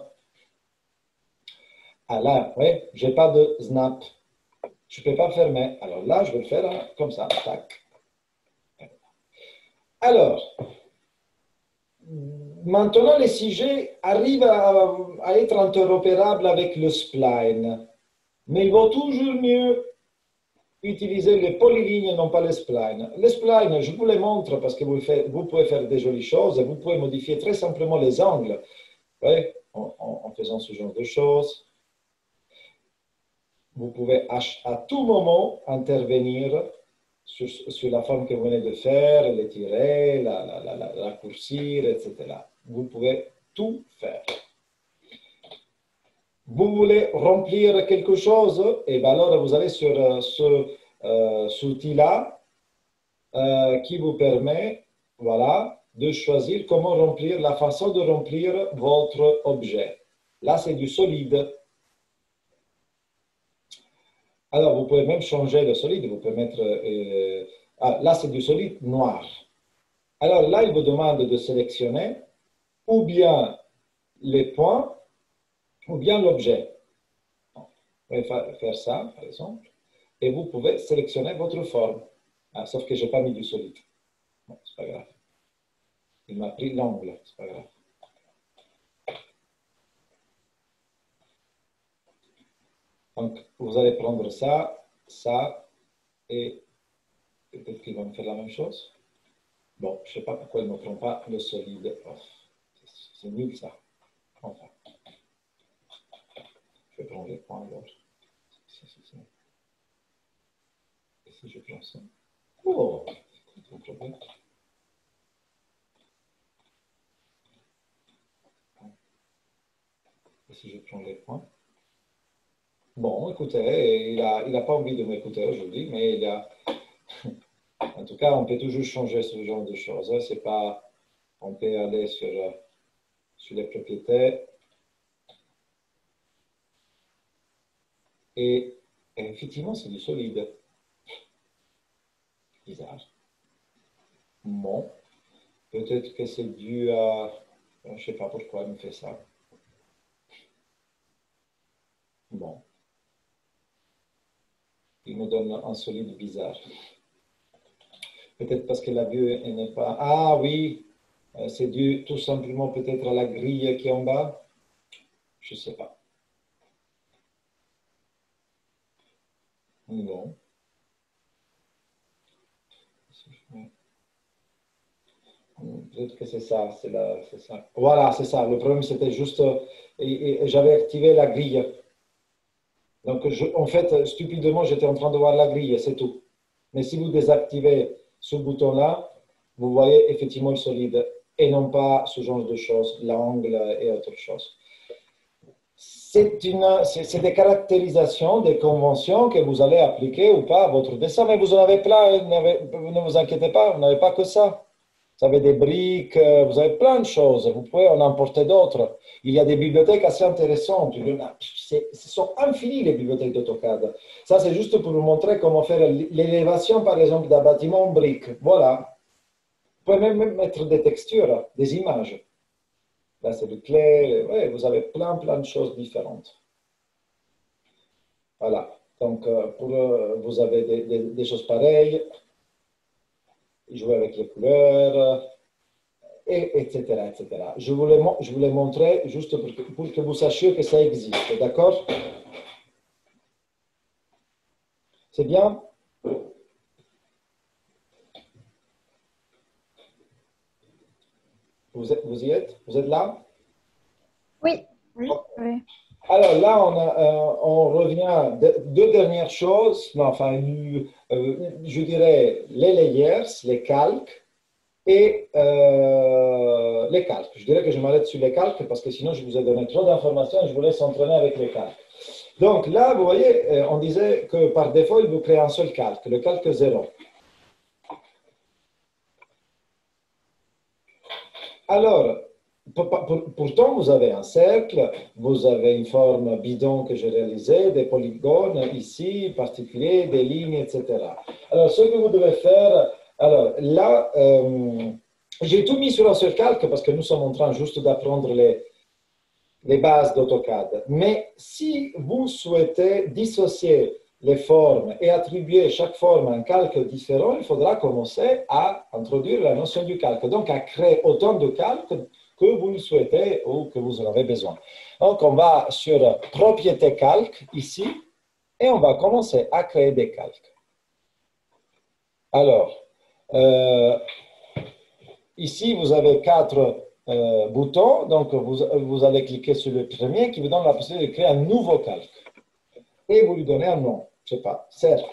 Ah là, oui, je n'ai pas de snap. Je ne peux pas fermer. Alors là, je vais le faire hein, comme ça. Tac. Alors, maintenant, les sujets arrivent à, à être interopérables avec le spline. Mais il vaut toujours mieux utiliser les polylignes et non pas les splines. Les splines, je vous les montre parce que vous, fait, vous pouvez faire des jolies choses. Vous pouvez modifier très simplement les angles oui, en, en, en faisant ce genre de choses. Vous pouvez à, à tout moment intervenir sur, sur, la forme que vous venez de faire, l'étirer, la, la, la, la raccourcir, et cetera. Vous pouvez tout faire. Vous voulez remplir quelque chose, et bien alors vous allez sur euh, ce, euh, cet outil-là euh, qui vous permet voilà, de choisir comment remplir, la façon de remplir votre objet. Là, c'est du solide. Alors, vous pouvez même changer le solide. Vous pouvez mettre... Euh, ah, là, c'est du solide noir. Alors là, il vous demande de sélectionner ou bien les points ou bien l'objet. Vous pouvez faire ça, par exemple. Et vous pouvez sélectionner votre forme. Ah, sauf que je n'ai pas mis du solide. Bon, c'est pas grave. Il m'a pris l'angle, c'est pas grave. Donc, vous allez prendre ça, ça, et peut-être qu'il va me faire la même chose. Bon, je ne sais pas pourquoi il ne me prend pas le solide. Oh, c'est nul ça. Enfin. Je vais prendre les points alors. Et si je prends ça? Oh, c'est un problème. Et si je prends les points? Bon, écoutez, il n'a il a pas envie de m'écouter aujourd'hui, mais il a... En tout cas, on peut toujours changer ce genre de choses. C'est pas... On peut aller sur, sur les propriétés. Et, et effectivement, c'est du solide. Bizarre. Bon. Peut-être que c'est dû à... Je ne sais pas pourquoi il me fait ça. Bon. Il me donne un solide bizarre. Peut-être parce que la vue n'est pas... Ah oui, c'est dû tout simplement peut-être à la grille qui est en bas. Je ne sais pas. Non. Peut-être que c'est ça, c'est ça. Voilà, c'est ça. Le problème, c'était juste... Et, et j'avais activé la grille. Donc, je, en fait, stupidement, j'étais en train de voir la grille, c'est tout. Mais si vous désactivez ce bouton-là, vous voyez effectivement le solide et non pas ce genre de choses, l'angle et autre chose. C'est des caractérisations, des conventions que vous allez appliquer ou pas à votre dessin, mais vous en avez plein, ne vous inquiétez pas, vous n'avez pas que ça. Vous avez des briques, vous avez plein de choses, vous pouvez en emporter d'autres. Il y a des bibliothèques assez intéressantes, ce sont infinies les bibliothèques d'AutoCAD. Ça, c'est juste pour vous montrer comment faire l'élévation, par exemple, d'un bâtiment en briques. Voilà. Vous pouvez même mettre des textures, des images. Là, c'est du clé. Ouais, vous avez plein, plein de choses différentes. Voilà. Donc, pour, vous avez des, des, des choses pareilles. Jouer avec les couleurs, et, etc., et cetera. Je vous, les, je vous les montrer juste pour que, pour que vous sachiez que ça existe. D'accord? C'est bien? Vous, êtes, vous y êtes? Vous êtes là? Oui. Oui, oui. Alors là, on, a, euh, on revient de, deux dernières choses. Non, enfin, euh, je dirais les layers, les calques et euh, les calques. Je dirais que je m'arrête sur les calques parce que sinon, je vous ai donné trop d'informations et je vous laisse entraîner avec les calques. Donc là, vous voyez, on disait que par défaut, il vous crée un seul calque, le calque zéro. Alors, pourtant, vous avez un cercle, vous avez une forme bidon que j'ai réalisée, des polygones ici, particuliers, des lignes, et cetera. Alors, ce que vous devez faire, Alors là, euh, j'ai tout mis sur un seul calque parce que nous sommes en train juste d'apprendre les, les bases d'AutoCAD. Mais si vous souhaitez dissocier les formes et attribuer chaque forme à un calque différent, il faudra commencer à introduire la notion du calque. Donc, à créer autant de calques que vous le souhaitez ou que vous en avez besoin. Donc, on va sur Propriété calque, ici, et on va commencer à créer des calques. Alors, euh, ici, vous avez quatre euh, boutons. Donc, vous, vous allez cliquer sur le premier qui vous donne la possibilité de créer un nouveau calque. Et vous lui donnez un nom. Je ne sais pas, cercle.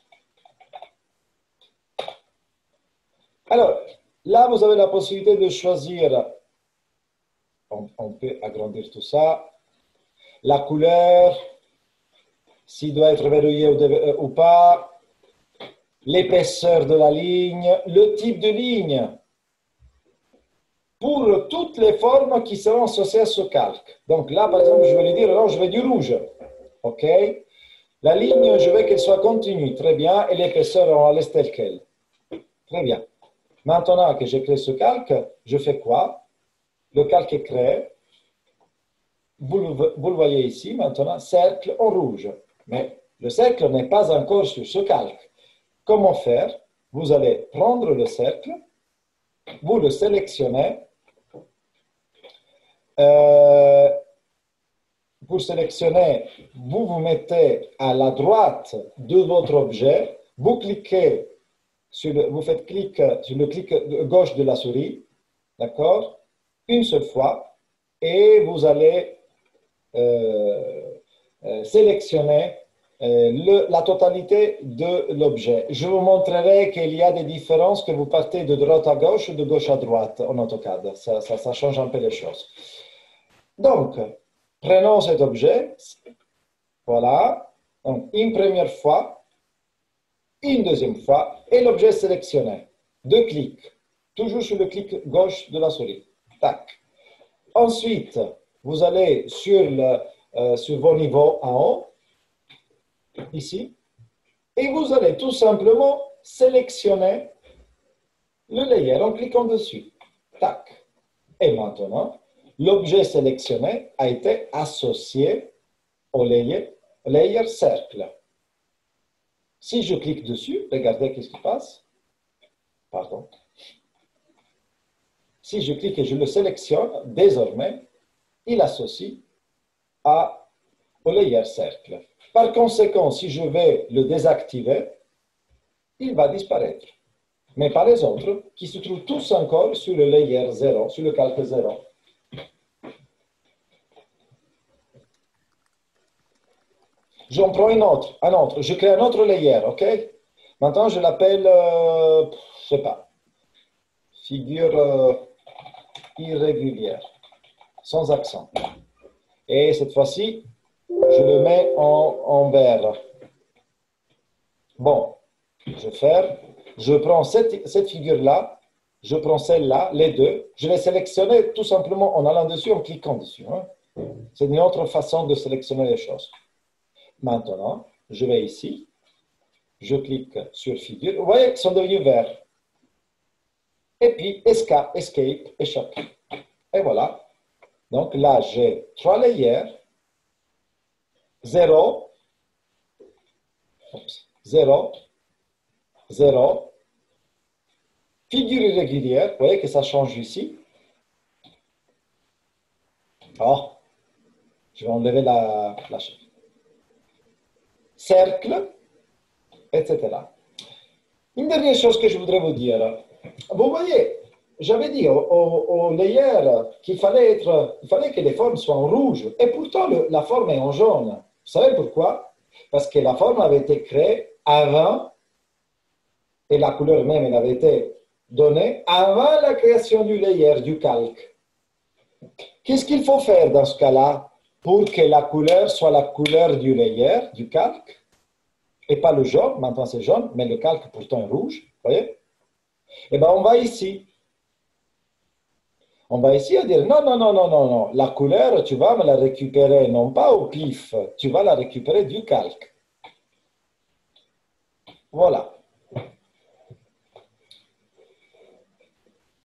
Alors, là, vous avez la possibilité de choisir, on, on peut agrandir tout ça, la couleur, s'il doit être verrouillé ou, de, ou pas, l'épaisseur de la ligne, le type de ligne, pour toutes les formes qui seront associées à ce calque. Donc là, par exemple, je vais lui dire, non, je veux du rouge. OK? La ligne, je veux qu'elle soit continue. Très bien. Et l'épaisseur, on la laisse telle qu'elle. Très bien. Maintenant que j'ai créé ce calque, je fais quoi? Le calque est créé. Vous le, vous le voyez ici, maintenant, cercle en rouge. Mais le cercle n'est pas encore sur ce calque. Comment faire? Vous allez prendre le cercle, vous le sélectionnez. Euh, pour sélectionner, vous vous mettez à la droite de votre objet, vous cliquez, sur le, vous faites clic sur le clic gauche de la souris, d'accord, une seule fois, et vous allez euh, euh, sélectionner euh, le, la totalité de l'objet. Je vous montrerai qu'il y a des différences que vous partez de droite à gauche ou de gauche à droite en AutoCAD. Ça, ça, ça change un peu les choses. Donc, prenons cet objet, voilà, donc une première fois, une deuxième fois, et l'objet sélectionné. Deux clics, toujours sur le clic gauche de la souris. Tac. Ensuite, vous allez sur, le, euh, sur vos niveaux en haut, ici, et vous allez tout simplement sélectionner le layer en cliquant dessus. Tac. Et maintenant, l'objet sélectionné a été associé au layer, layer cercle. Si je clique dessus, regardez qu'est-ce qui passe. Pardon. Si je clique et je le sélectionne, désormais, il associe à, au layer cercle. Par conséquent, si je vais le désactiver, il va disparaître. Mais pas les autres, qui se trouvent tous encore sur le layer zéro, sur le calque zéro. J'en prends une autre, un autre. Je crée un autre layer, OK? Maintenant, je l'appelle, euh, je ne sais pas, figure euh, irrégulière, sans accent. Et cette fois-ci, je le mets en, en vert. Bon, je ferme. Je prends cette, cette figure-là, je prends celle-là, les deux. Je les sélectionne tout simplement en allant dessus, en cliquant dessus. Hein. C'est une autre façon de sélectionner les choses. Maintenant, je vais ici, je clique sur figure. Vous voyez qu'ils sont devenus verts. Et puis, escape, escape, échappe. Et voilà. Donc là, j'ai trois layers. zéro, zéro, zéro. Figure irrégulière. Vous voyez que ça change ici. Oh, je vais enlever la, la chaîne. Cercle, et cetera. Une dernière chose que je voudrais vous dire. Vous voyez, j'avais dit au, au, au layer qu'il fallait, être, il fallait que les formes soient en rouge. Et pourtant, le, la forme est en jaune. Vous savez pourquoi? Parce que la forme avait été créée avant, et la couleur même elle avait été donnée, avant la création du layer, du calque. Qu'est-ce qu'il faut faire dans ce cas-là pour que la couleur soit la couleur du layer, du calque, et pas le jaune, maintenant c'est jaune, mais le calque pourtant est rouge, vous voyez? Eh bien, on va ici. On va ici à dire, non, non, non, non, non, non, la couleur, tu vas me la récupérer, non pas au pif, tu vas la récupérer du calque. Voilà.